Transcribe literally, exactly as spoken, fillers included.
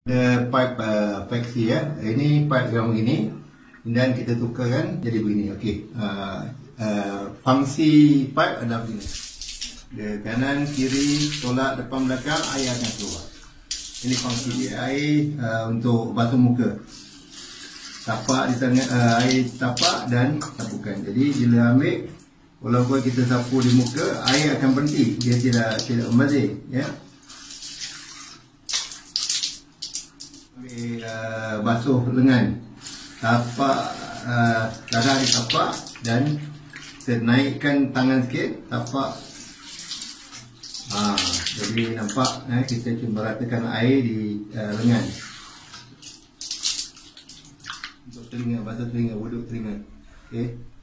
Ada pipe uh, flexi ya. Ini pipe yang begini dan kita tukarkan jadi begini. Okey. Uh, uh, fungsi pipe adalah begini. Dia kanan, kiri, tolak, depan, belakang, air akan keluar. Ini fungsi dia. Air uh, untuk basuh muka. Tapak di tengah, uh, air tapak dan sapukan. Jadi bila ambil, walaupun kita sapu di muka, air akan berhenti. Dia tidak tidak membazir, ya. Ambil uh, basuh lengan, tapak, uh, darah di tapak, dan kita naikkan tangan sikit, tapak. Ha, jadi nampak eh, kita cuma ratakan air di uh, lengan. Untuk telinga, basuh telinga, wuduk telinga. Okey.